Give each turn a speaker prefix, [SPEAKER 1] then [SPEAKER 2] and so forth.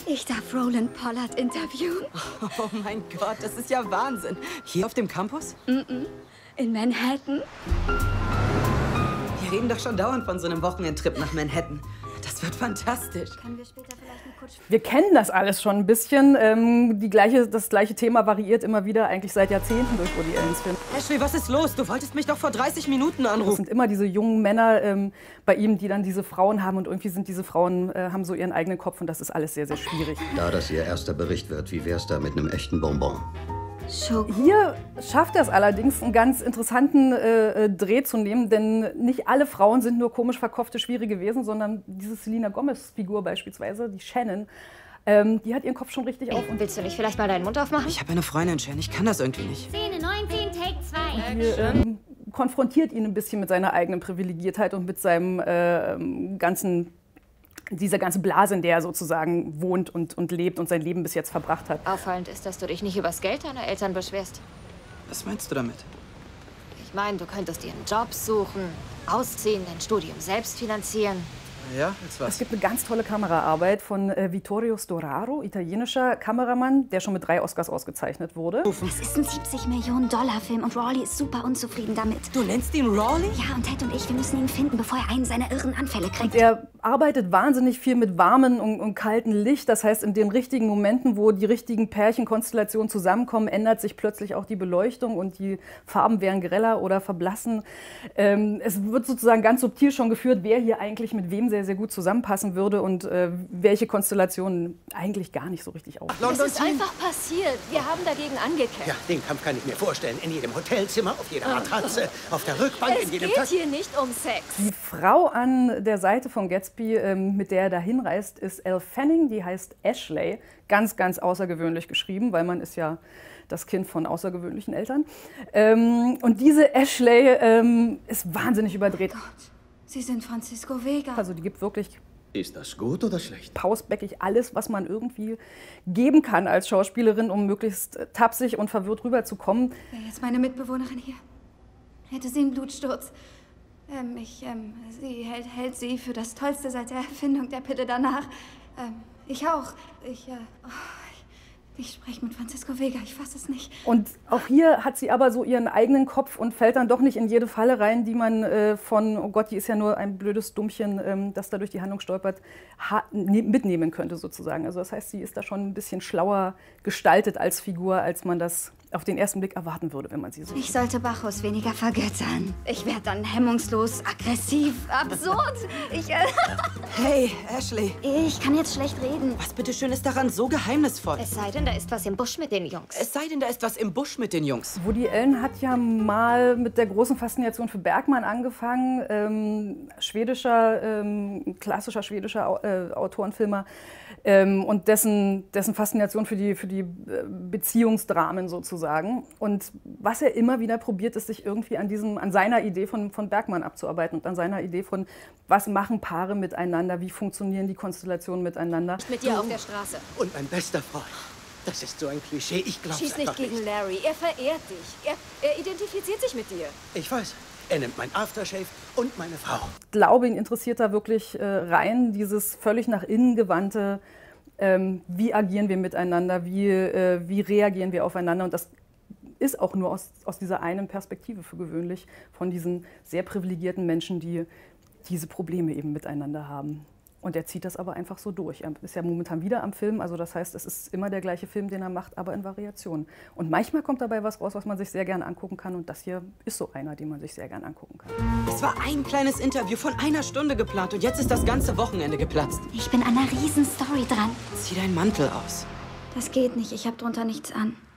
[SPEAKER 1] Ich darf Roland Pollard interviewen.
[SPEAKER 2] Oh mein Gott, das ist ja Wahnsinn. Hier auf dem Campus?
[SPEAKER 1] In Manhattan.
[SPEAKER 2] Wir reden doch schon dauernd von so einem Wochenendtrip nach Manhattan. Das wird fantastisch.
[SPEAKER 1] Können wir später vielleicht eine Kutsche...
[SPEAKER 3] Wir kennen das alles schon ein bisschen. Das gleiche Thema variiert immer wieder, eigentlich seit Jahrzehnten durch Woody Allens Filme.
[SPEAKER 2] Ashley, was ist los? Du wolltest mich doch vor 30 Minuten
[SPEAKER 3] Es
[SPEAKER 2] anrufen.
[SPEAKER 3] sind immer diese jungen Männer bei ihm, die dann diese Frauen haben. Und irgendwie sind diese Frauen, haben so ihren eigenen Kopf. Und das ist alles sehr, sehr schwierig.
[SPEAKER 4] Da das Ihr erster Bericht wird, wie wär's da mit einem echten Bonbon?
[SPEAKER 3] Hier schafft er es allerdings, einen ganz interessanten Dreh zu nehmen, denn nicht alle Frauen sind nur komisch verkopfte, schwierige Wesen, sondern diese Selena Gomez-Figur beispielsweise, die Shannon, die hat ihren Kopf schon richtig auf. Und
[SPEAKER 1] Willst du nicht vielleicht mal deinen Mund aufmachen?
[SPEAKER 2] Ich habe eine Freundin, Shan. Ich kann das irgendwie nicht.
[SPEAKER 5] Szene 19, Take 2.
[SPEAKER 3] die konfrontiert ihn ein bisschen mit seiner eigenen Privilegiertheit und mit seinem dieser ganzen Blase, in der er sozusagen wohnt und lebt und sein Leben bis jetzt verbracht hat.
[SPEAKER 1] Auffallend ist, dass du dich nicht übers Geld deiner Eltern beschwerst.
[SPEAKER 2] Was meinst du damit?
[SPEAKER 1] Ich meine, du könntest dir einen Job suchen, ausziehen, dein Studium selbst finanzieren.
[SPEAKER 2] Ja, jetzt
[SPEAKER 3] Es
[SPEAKER 2] was?
[SPEAKER 3] gibt eine ganz tolle Kameraarbeit von Vittorio Storaro, italienischer Kameramann, der schon mit 3 Oscars ausgezeichnet wurde.
[SPEAKER 5] Es ist ein 70-Millionen-Dollar-Film und Rawley ist super unzufrieden damit.
[SPEAKER 2] Du nennst ihn Rawley?
[SPEAKER 5] Ja, und Ted und ich, wir müssen ihn finden, bevor er einen seiner irren Anfälle kriegt.
[SPEAKER 3] Er arbeitet wahnsinnig viel mit warmem und kaltem Licht. Das heißt, in den richtigen Momenten, wo die richtigen Pärchenkonstellationen zusammenkommen, ändert sich plötzlich auch die Beleuchtung und die Farben werden greller oder verblassen. Es wird sozusagen ganz subtil schon geführt, wer hier eigentlich mit wem sehr, sehr gut zusammenpassen würde und welche Konstellationen eigentlich gar nicht so richtig auf.
[SPEAKER 1] Es ist einfach passiert. Wir haben dagegen angekämpft.
[SPEAKER 6] Ja, den Kampf kann ich mir vorstellen. In jedem Hotelzimmer, auf jeder Matratze, auf der Rückbank,
[SPEAKER 1] Es
[SPEAKER 6] in jedem
[SPEAKER 1] geht hier nicht um Sex.
[SPEAKER 3] Die Frau an der Seite von Gatsby, mit der er da hinreist, ist Elle Fanning. Die heißt Ashley. Ganz, ganz außergewöhnlich geschrieben, weil man ist ja das Kind von außergewöhnlichen Eltern. Und diese Ashley ist wahnsinnig überdreht.
[SPEAKER 1] Sie sind Francisco Vega.
[SPEAKER 3] Also die gibt wirklich
[SPEAKER 6] Ist das gut oder schlecht?
[SPEAKER 3] pausbäckig alles, was man irgendwie geben kann als Schauspielerin, um möglichst tapsig und verwirrt rüberzukommen.
[SPEAKER 1] Wäre jetzt meine Mitbewohnerin hier? Hätte sie einen Blutsturz? Sie hält sie für das Tollste seit der Erfindung der Pille danach. Ich auch. Ich spreche mit Francisco Vega, ich fasse es nicht.
[SPEAKER 3] Und auch hier hat sie aber so ihren eigenen Kopf und fällt dann doch nicht in jede Falle rein, die man oh Gott, die ist ja nur ein blödes Dummchen, das da durch die Handlung stolpert, mitnehmen könnte sozusagen. Also das heißt, sie ist da schon ein bisschen schlauer gestaltet als Figur, als man das auf den ersten Blick erwarten würde, wenn man sie so
[SPEAKER 1] Ich sollte Bacchus weniger vergöttern. Ich werde dann hemmungslos, aggressiv, absurd.
[SPEAKER 2] Hey, Ashley.
[SPEAKER 5] Ich kann jetzt schlecht reden.
[SPEAKER 2] Was bitteschön ist daran so geheimnisvoll?
[SPEAKER 5] Es sei denn, da ist was im Busch mit den Jungs.
[SPEAKER 2] Es sei denn, da ist was im Busch mit den Jungs.
[SPEAKER 3] Woody Allen hat ja mal mit der großen Faszination für Bergman angefangen, klassischer schwedischer Autorenfilmer, und dessen Faszination für die Beziehungsdramen sozusagen. Und was er immer wieder probiert, ist, sich irgendwie an seiner Idee von Bergman abzuarbeiten und an seiner Idee von, was machen Paare miteinander, wie funktionieren die Konstellationen miteinander.
[SPEAKER 1] Mit dir auf der Straße.
[SPEAKER 6] Und mein bester Freund. Das ist so ein Klischee, ich glaub's
[SPEAKER 1] Schieß nicht
[SPEAKER 6] einfach
[SPEAKER 1] gegen
[SPEAKER 6] nicht.
[SPEAKER 1] Larry. Er verehrt dich. Er identifiziert sich mit dir.
[SPEAKER 6] Ich weiß, er nimmt mein Aftershave und meine Frau.
[SPEAKER 3] Ich glaube, ihn interessiert da wirklich rein dieses völlig nach innen gewandte, wie agieren wir miteinander, wie reagieren wir aufeinander. Und das ist auch nur aus dieser einen Perspektive für gewöhnlich von diesen sehr privilegierten Menschen, die diese Probleme eben miteinander haben. Und er zieht das aber einfach so durch. Er ist ja momentan wieder am Film, also das heißt, es ist immer der gleiche Film, den er macht, aber in Variationen. Und manchmal kommt dabei was raus, was man sich sehr gerne angucken kann. Und das hier ist so einer, den man sich sehr gerne angucken kann.
[SPEAKER 2] Es war ein kleines Interview von 1 Stunde geplant und jetzt ist das ganze Wochenende geplatzt.
[SPEAKER 5] Ich bin an einer Riesenstory dran.
[SPEAKER 2] Zieh deinen Mantel aus.
[SPEAKER 1] Das geht nicht. Ich habe drunter nichts an.